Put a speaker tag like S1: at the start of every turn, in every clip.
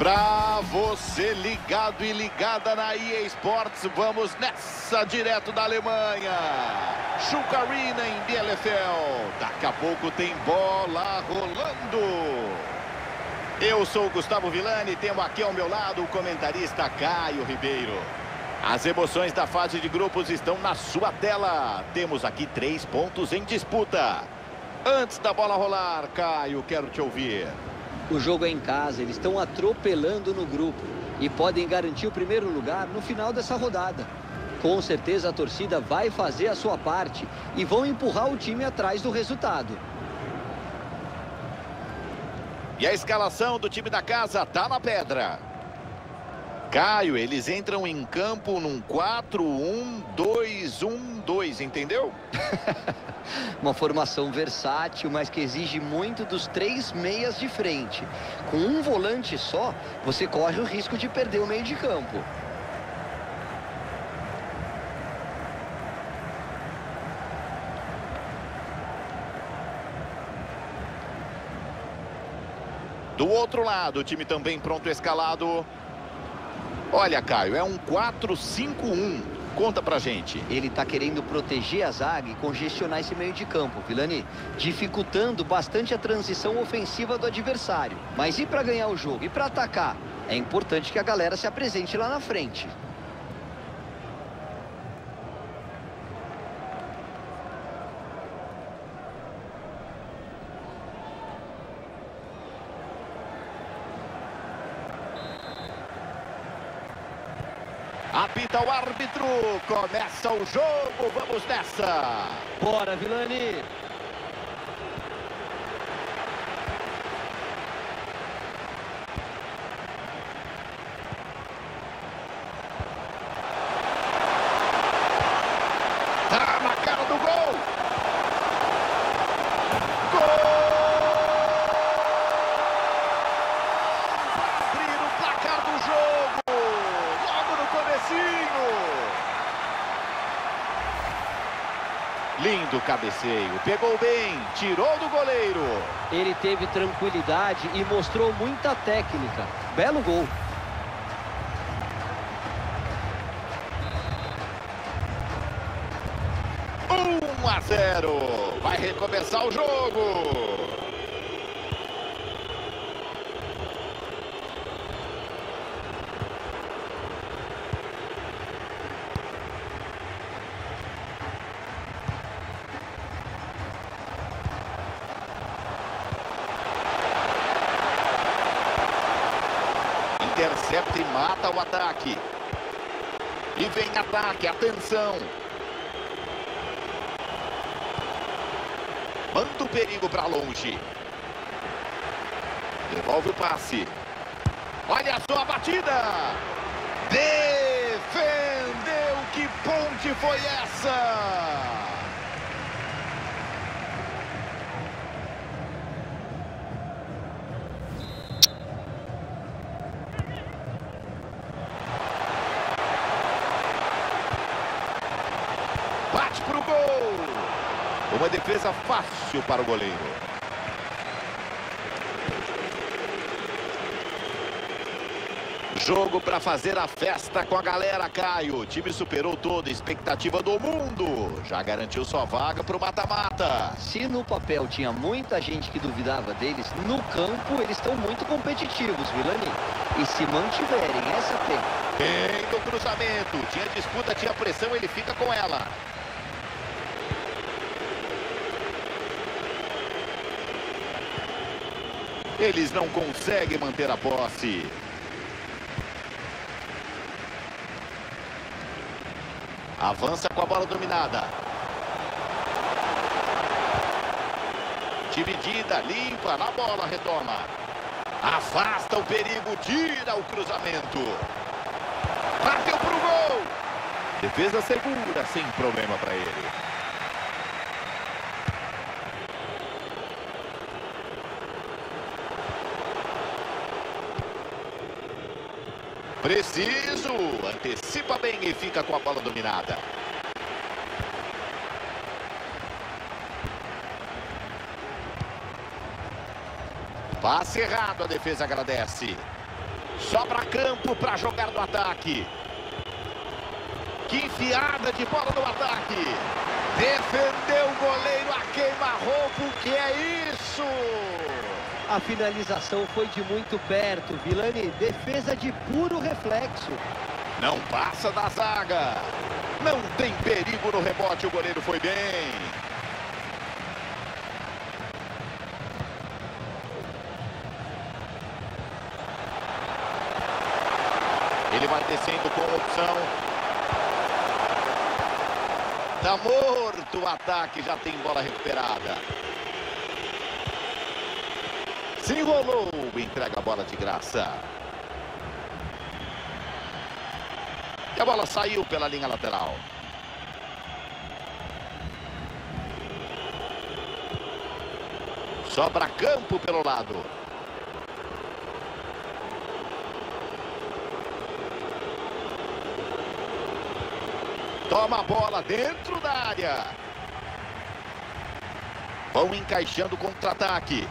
S1: Pra você ligado e ligada na EA Sports, vamos nessa direto da Alemanha. Schalke Arena em Bielefeld. Daqui a pouco tem bola rolando. Eu sou o Gustavo Villani e tenho aqui ao meu lado o comentarista Caio Ribeiro. As emoções da fase de grupos estão na sua tela. Temos aqui 3 pontos em disputa. Antes da bola rolar, Caio, quero te ouvir.
S2: O jogo é em casa, eles estão atropelando no grupo e podem garantir o primeiro lugar no final dessa rodada. Com certeza a torcida vai fazer a sua parte e vão empurrar o time atrás do resultado.
S1: E a escalação do time da casa tá na pedra. Caio, eles entram em campo num 4-1-2-1-2, entendeu?
S2: Uma formação versátil, mas que exige muito dos 3 meias de frente. Com um volante só, você corre o risco de perder o meio de campo.
S1: Do outro lado, o time também pronto, escalado. Olha, Caio, é um 4-5-1. Conta pra gente.
S2: Ele tá querendo proteger a zaga e congestionar esse meio de campo, Villani, dificultando bastante a transição ofensiva do adversário. Mas e para ganhar o jogo? E para atacar? É importante que a galera se apresente lá na frente.
S1: Apita o árbitro, começa o jogo, vamos nessa.
S2: Bora, Villani!
S1: Tá na cara do gol. Gol! Abrir o placar do jogo. Lindo cabeceio, pegou bem, tirou do goleiro.
S2: Ele teve tranquilidade e mostrou muita técnica. Belo gol.
S1: Um a 0. Vai recomeçar o jogo. Intercepta e mata o ataque. E vem ataque, atenção. Manda o perigo para longe. Devolve o passe. Olha só a batida. Defendeu. Que ponte foi essa? Bate pro gol. Uma defesa fácil para o goleiro. Jogo para fazer a festa com a galera, Caio. O time superou toda a expectativa do mundo. Já garantiu sua vaga para o mata-mata.
S2: Se no papel tinha muita gente que duvidava deles, no campo eles estão muito competitivos, Villani. E se mantiverem essa tempo.
S1: Bem no cruzamento. Tinha disputa, tinha pressão, ele fica com ela. Eles não conseguem manter a posse. Avança com a bola dominada. Dividida, limpa, na bola, retoma. Afasta o perigo, tira o cruzamento. Bateu pro gol. Defesa segura, sem problema para ele. Preciso, antecipa bem e fica com a bola dominada. Passe errado, a defesa agradece. Sobra campo para jogar no ataque. Que enfiada de bola no ataque. Defendeu o goleiro a queima-roupa. O que é isso?
S2: A finalização foi de muito perto, Vilani. Defesa de puro reflexo.
S1: Não passa da zaga. Não tem perigo no rebote. O goleiro foi bem. Ele vai descendo com opção. Tá morto o ataque. Já tem bola recuperada. Se enrolou. Entrega a bola de graça. E a bola saiu pela linha lateral. Sobra campo pelo lado. Toma a bola dentro da área. Vão encaixando contra-ataque.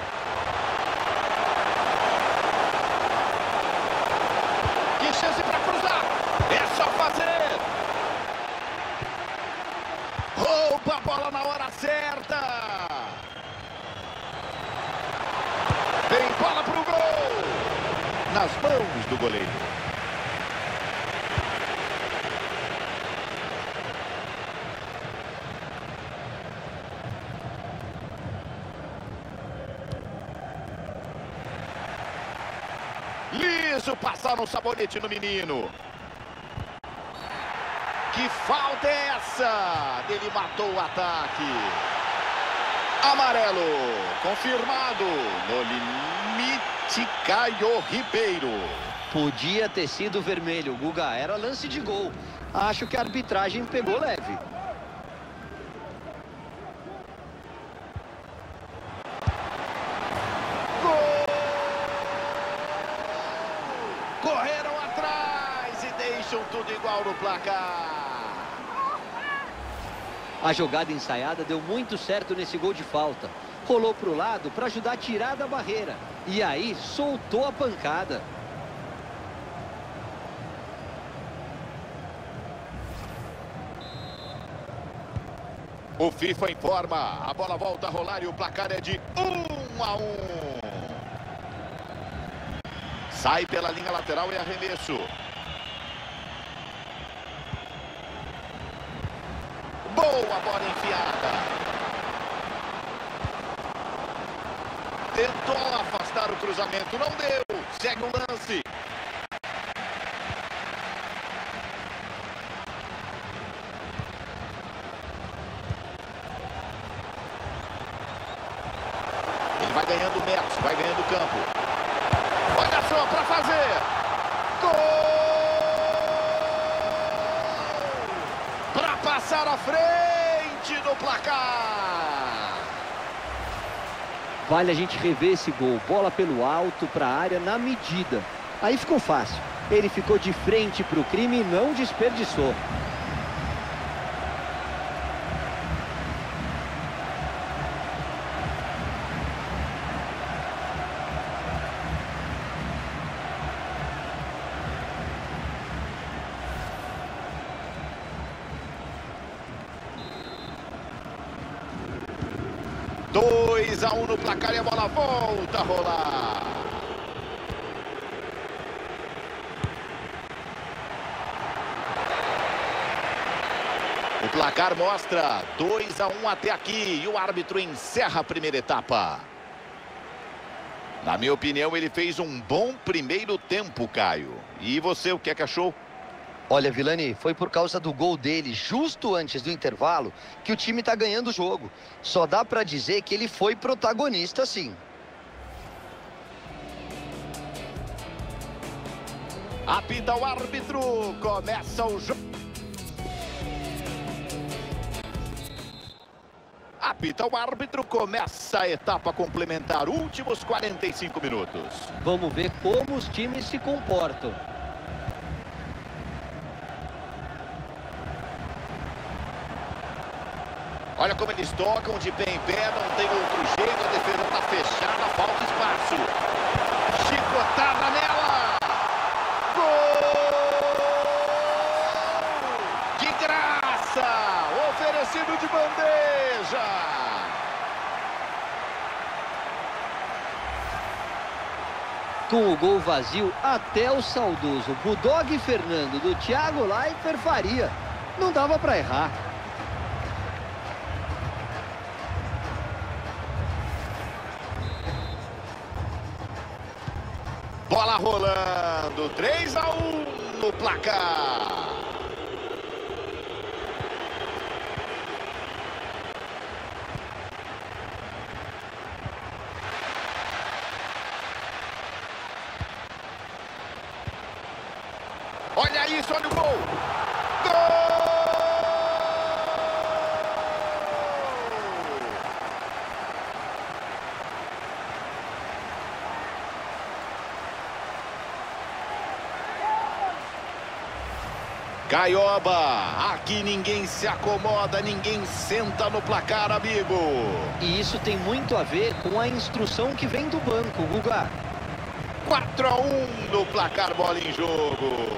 S1: Que chance para cruzar. É só fazer. Rouba a bola na hora certa. Vem bola pro gol. Nas mãos do goleiro. Liso, passaram um sabonete no menino. Que falta é essa? Ele matou o ataque. Amarelo, confirmado. No limite, Caio Ribeiro.
S2: Podia ter sido vermelho, Guga. Era lance de gol. Acho que a arbitragem pegou leve.
S1: Correram atrás e deixam tudo igual no placar.
S2: A jogada ensaiada deu muito certo nesse gol de falta. Rolou para o lado para ajudar a tirar da barreira. E aí soltou a pancada.
S1: O FIFA informa. A bola volta a rolar e o placar é de 1-1. Sai pela linha lateral e arremesso. Boa bola enfiada. Tentou afastar o cruzamento, não deu. Segue o lance. Ele vai ganhando metros, vai ganhando campo. Olha só para fazer. Gol! Para passar à frente do placar.
S2: Vale a gente rever esse gol. Bola pelo alto para a área na medida. Aí ficou fácil. Ele ficou de frente para o crime e não desperdiçou.
S1: Dois a 1 no placar e a bola volta a rolar. O placar mostra 2 a 1 até aqui e o árbitro encerra a primeira etapa. Na minha opinião, ele fez um bom primeiro tempo, Caio. E você, o que é que achou?
S2: Olha, Vilani, foi por causa do gol dele, justo antes do intervalo, que o time tá ganhando o jogo. Só dá pra dizer que ele foi protagonista, sim.
S1: Apita o árbitro, começa o jogo. Apita o árbitro, começa a etapa complementar, últimos 45 minutos.
S2: Vamos ver como os times se comportam.
S1: Olha como eles tocam de pé em pé, não tem outro jeito, a defesa está fechada, falta espaço. Chicotada nela! bandeja.
S2: Com o gol vazio, até o saudoso Bulldog Fernando do Thiago Leifert faria. Não dava para errar.
S1: Bola rolando, 3-1 no placar. Olha isso, olha o gol! Gol! Caioba, aqui ninguém se acomoda, ninguém senta no placar, amigo.
S2: E isso tem muito a ver com a instrução que vem do banco, Guga.
S1: 4-1 no placar, bola em jogo.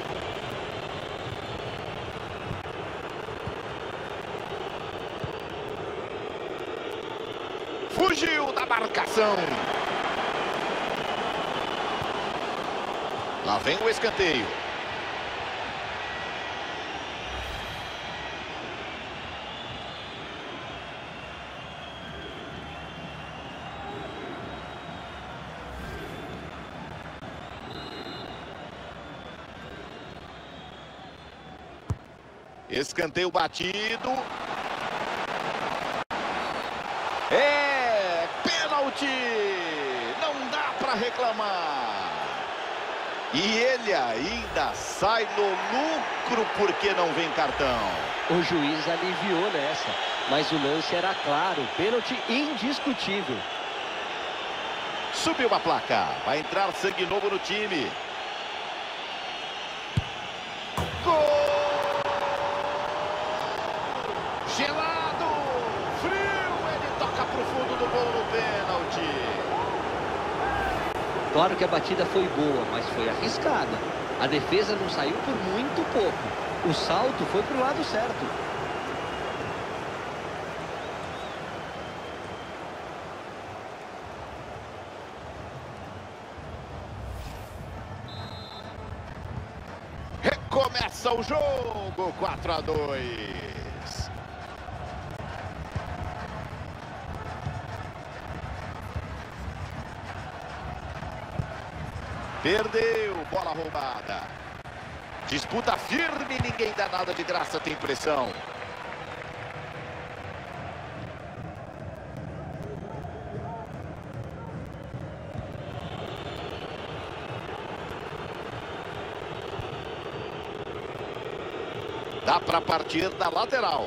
S1: Fugiu da marcação. Lá vem o escanteio. Escanteio batido. É pênalti. Não dá para reclamar. E ele ainda sai no lucro porque não vem cartão.
S2: O juiz aliviou nessa, mas o lance era claro, pênalti indiscutível.
S1: Subiu a placa, vai entrar sangue novo no time. Gol! Gelado, frio, ele toca pro fundo do gol no pênalti.
S2: Claro que a batida foi boa, mas foi arriscada. A defesa não saiu por muito pouco. O salto foi pro lado certo.
S1: Recomeça o jogo, 4-2. Perdeu, bola roubada. Disputa firme, ninguém dá nada de graça, tem pressão. Dá para partir da lateral.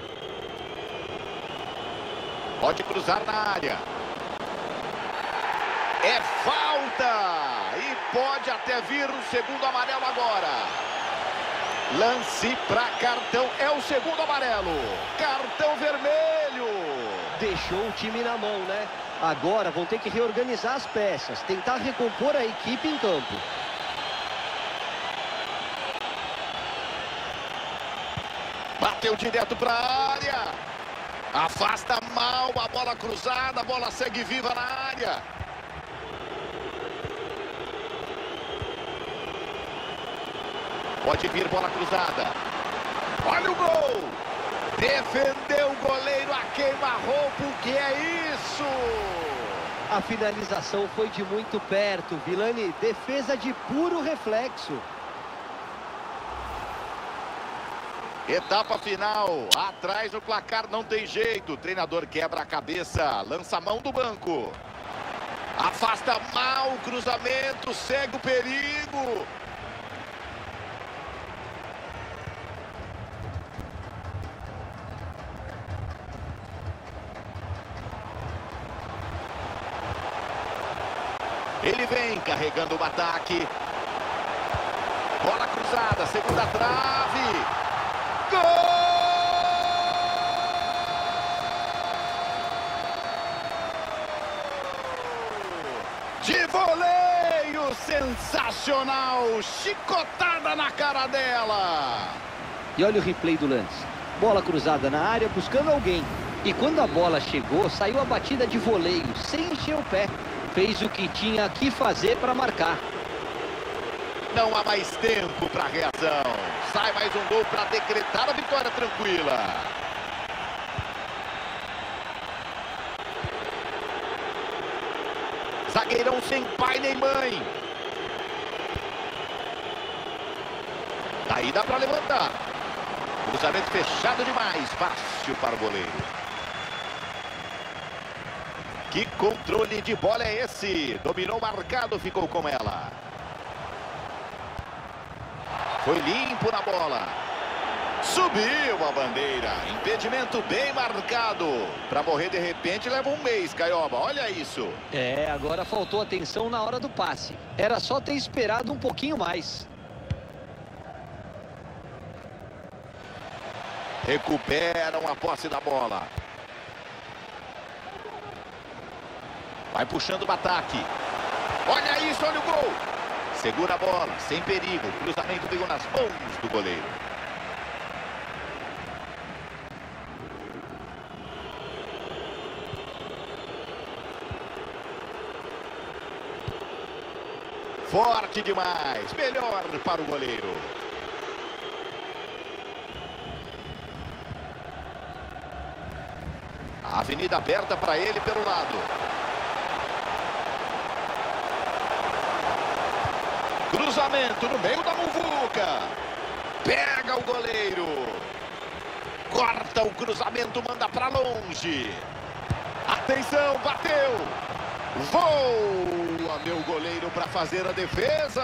S1: Pode cruzar na área. É falta! E pode até vir o segundo amarelo agora. Lance para cartão. É o segundo amarelo. Cartão vermelho.
S2: Deixou o time na mão, né? Agora vão ter que reorganizar as peças. Tentar recompor a equipe em campo.
S1: Bateu direto para a área. Afasta mal a bola cruzada. A bola segue viva na área. Pode vir bola cruzada. Olha o gol. Defendeu o goleiro a queima-roupa. O que é isso?
S2: A finalização foi de muito perto, Vilani. Defesa de puro reflexo.
S1: Etapa final. Atrás no placar não tem jeito. O treinador quebra a cabeça. Lança a mão do banco. Afasta mal o cruzamento. Segue o perigo. Ele vem carregando o ataque. Bola cruzada, segunda trave. Gol! De voleio, sensacional. Chicotada na cara dela.
S2: E olha o replay do lance. Bola cruzada na área, buscando alguém. E quando a bola chegou, saiu a batida de voleio, sem encher o pé. Fez o que tinha que fazer para marcar.
S1: Não há mais tempo para reação. Sai mais um gol para decretar a vitória tranquila. Zagueirão sem pai nem mãe. Daí dá para levantar. Cruzamento fechado demais. Fácil para o goleiro. Que controle de bola é esse? Dominou o marcado, ficou com ela. Foi limpo na bola. Subiu a bandeira. Impedimento bem marcado. Para morrer de repente leva um mês, Caioba. Olha isso.
S2: Agora faltou atenção na hora do passe. Era só ter esperado um pouquinho mais.
S1: Recuperam a posse da bola. Vai puxando o ataque. Olha isso, olha o gol. Segura a bola, sem perigo. O cruzamento pegou nas mãos do goleiro. Forte demais. Melhor para o goleiro. A avenida aberta para ele pelo lado. Cruzamento no meio da muvuca. Pega o goleiro. Corta o cruzamento, manda para longe. Atenção, bateu. Voa, meu goleiro, para fazer a defesa.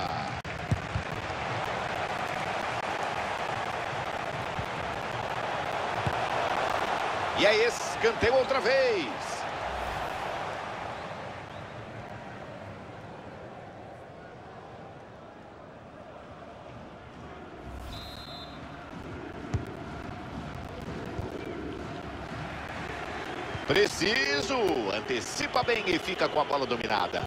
S1: E aí, escanteio outra vez. Preciso. Antecipa bem e fica com a bola dominada.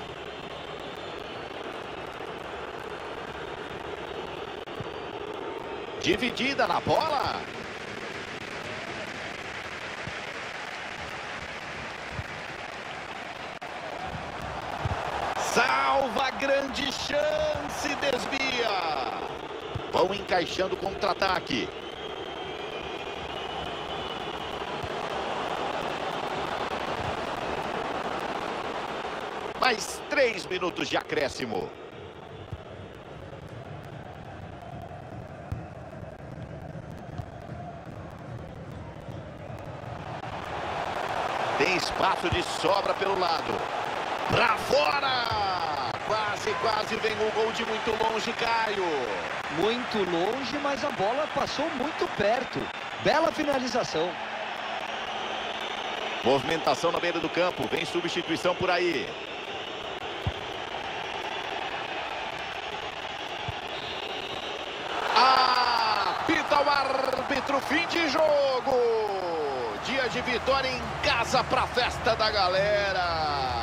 S1: Dividida na bola. Salva, grande chance, desvia. Vão encaixando contra-ataque. Mais 3 minutos de acréscimo. Tem espaço de sobra pelo lado. Pra fora! Quase, quase vem o gol de muito longe, Caio.
S2: Muito longe, mas a bola passou muito perto. Bela finalização.
S1: Movimentação na beira do campo. Vem substituição por aí. Apita o árbitro, fim de jogo. Dia de vitória em casa para a festa da galera.